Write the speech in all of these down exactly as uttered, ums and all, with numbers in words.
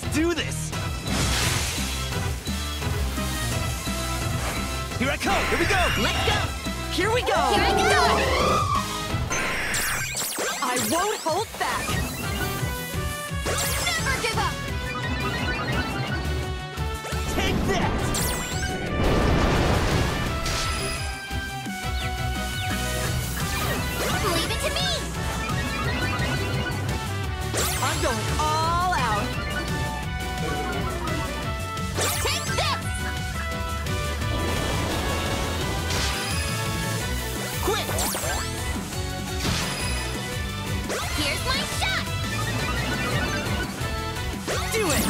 do this! Here I come! Here we go! Let's go! Here we go! Here I go! I won't hold back! Never give up! Take that! Leave it to me! I'm going all out! Take this! Quick! Here's my shot! Do it!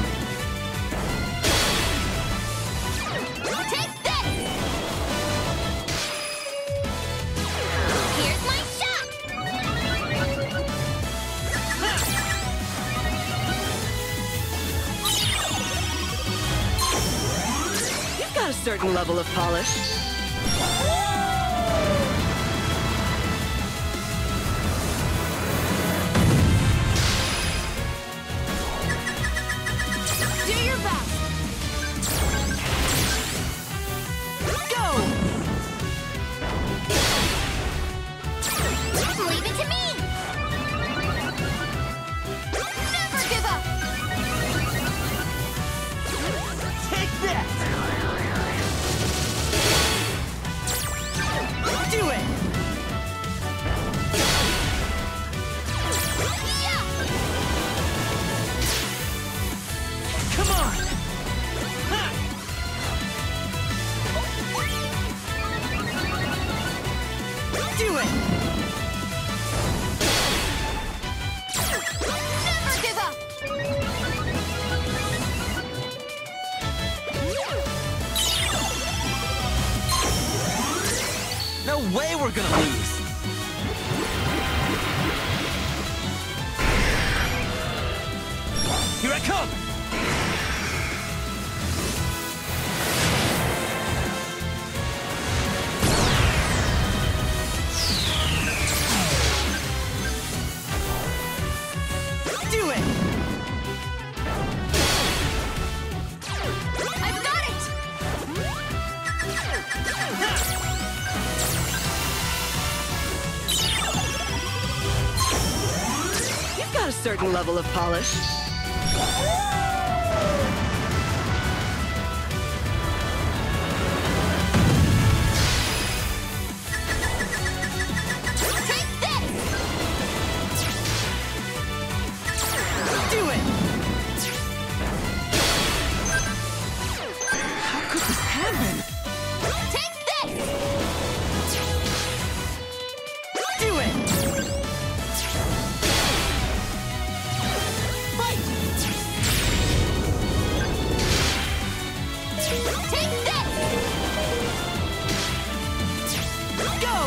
Take this! Here's my shot! You've got a certain level of polish. Do your best! Go! Leave it to me! Never give up! Take that! Do it! Yeah! Come on! Ha! Do it! Never give up! No way we're gonna lose! Here I come! Do it! I've got it! You've got a certain level of polish. Take this! Do it! How could this happen? Take this! Do it! Fight! Take this! Go!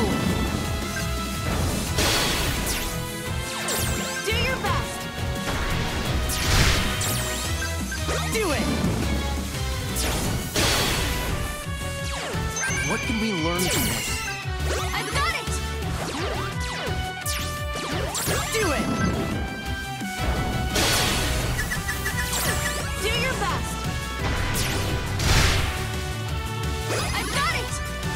Do your best! Do it! What can we learn from this? I've got it! Do it! Do your best! I've got it!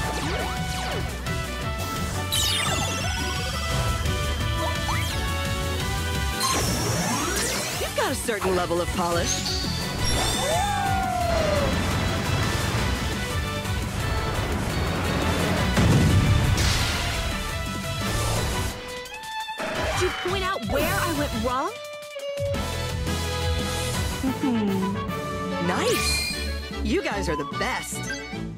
You've got a certain level of polish. Did you point out where I went wrong? Hmm. Nice! You guys are the best.